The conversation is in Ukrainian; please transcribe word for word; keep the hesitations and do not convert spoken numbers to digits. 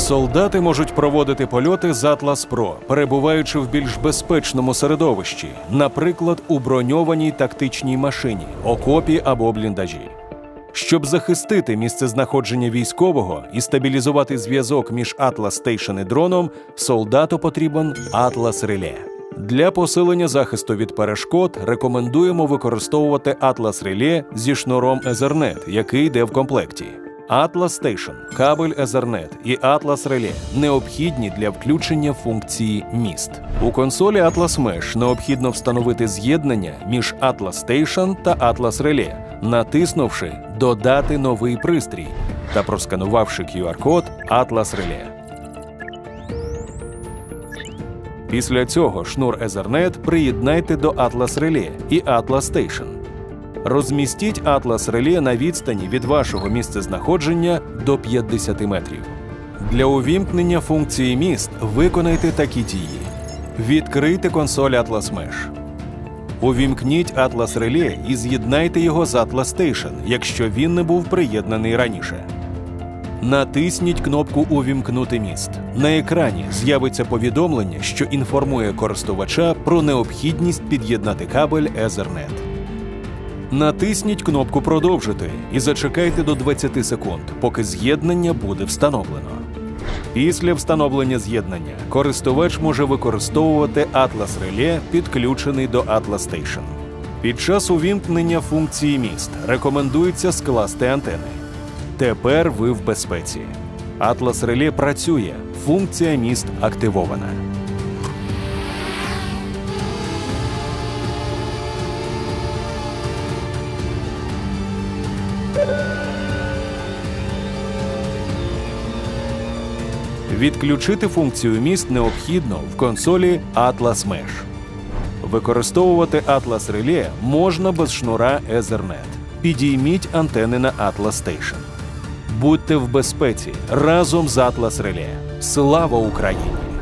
Солдати можуть проводити польоти з Atlas Pro, перебуваючи в більш безпечному середовищі, наприклад, у броньованій тактичній машині, окопі або бліндажі. Щоб захистити місцезнаходження військового і стабілізувати зв'язок між Atlas Station і дроном, солдату потрібен Atlas Relay. Для посилення захисту від перешкод рекомендуємо використовувати Atlas Relay зі шнуром Ethernet, який йде в комплекті. Atlas Station, кабель Ethernet і Atlas Relay необхідні для включення функції міст. У консолі Atlas Mesh необхідно встановити з'єднання між Atlas Station та Atlas Relay, натиснувши «Додати новий пристрій» та просканувавши кью ар-код Atlas Relay. Після цього шнур Ethernet приєднайте до Atlas Relay і Atlas Station. Розмістіть Atlas Relay на відстані від вашого місцезнаходження до п'ятдесят метрів. Для увімкнення функції міст виконайте такі дії. Відкрийте консоль Atlas Mesh. Увімкніть Atlas Relay і з'єднайте його з Atlas Station, якщо він не був приєднаний раніше. Натисніть кнопку «Увімкнути міст». На екрані з'явиться повідомлення, що інформує користувача про необхідність під'єднати кабель Ethernet. Натисніть кнопку «Продовжити» і зачекайте до двадцяти секунд, поки з'єднання буде встановлено. Після встановлення з'єднання користувач може використовувати Atlas Relay, підключений до Atlas Station. Під час увімкнення функції міст рекомендується скласти антени. Тепер ви в безпеці. Atlas Relay працює, функція міст активована. Відключити функцію міст необхідно в консолі Atlas Mesh. Використовувати Atlas Relay можна без шнура Ethernet. Підійміть антени на Atlas Station. Будьте в безпеці разом з Atlas Relay. Слава Україні!